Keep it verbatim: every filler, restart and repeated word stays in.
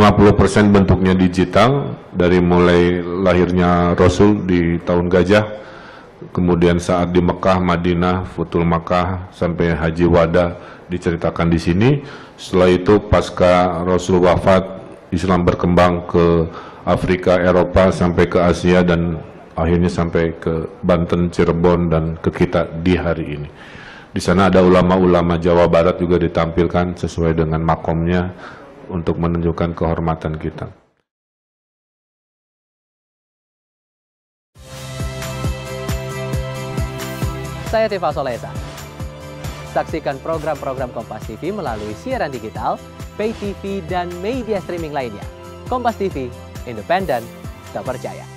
lima puluh persen bentuknya digital, dari mulai lahirnya Rasul di tahun gajah, kemudian saat di Mekah, Madinah, Futul Makkah, sampai Haji Wada diceritakan di sini. Setelah itu pasca Rasul wafat, Islam berkembang ke Afrika, Eropa, sampai ke Asia, dan akhirnya sampai ke Banten, Cirebon, dan ke kita di hari ini. Di sana ada ulama-ulama Jawa Barat juga ditampilkan sesuai dengan makomnya untuk menunjukkan kehormatan kita. Saya Tifa Solesa. Saksikan program-program Kompas T V melalui siaran digital, pay T V, dan media streaming lainnya. Kompas T V, independen, terpercaya.